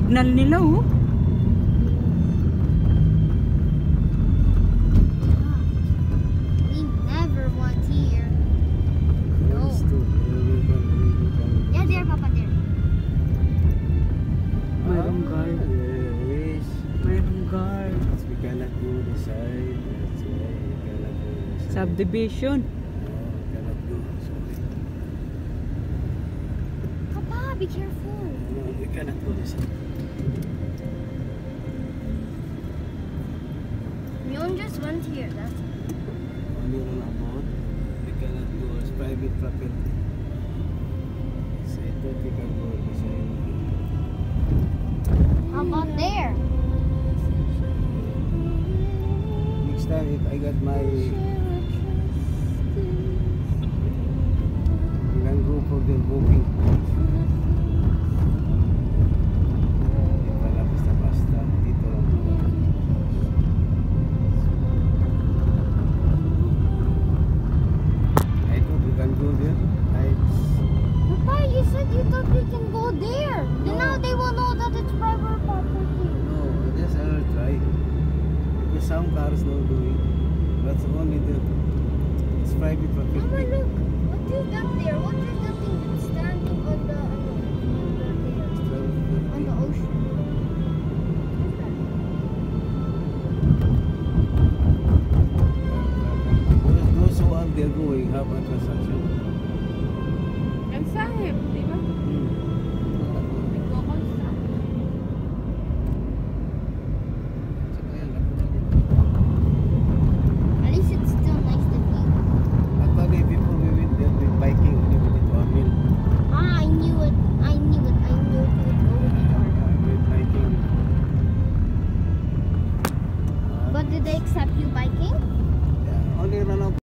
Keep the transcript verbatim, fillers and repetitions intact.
signal nila oh. We never want here. No. Yeah, there, Papa, there. Mayroong guard. Yes. Mayroong guard. We cannot go this side. That's why we cannot go this side. Subdivision. No, we cannot go. Sorry. Papa, be careful. No, we cannot go this side. We only just went here. That's Only on a boat. We cannot go as private property. So I thought we can go this side. how about there? Next time if I got my we can go for the booking. Ito lang basta-basta. Dito lang. I thought we can go there. I Papa, you said you thought we can go there. Then now they will know that it's private property. no, just I will try. Because some cars not doing. That's only the it's private Papa, property. look. What is that there? What is that thing that's standing on the, on the, It's private on the property. ocean? Those, those who are there going have a transaction.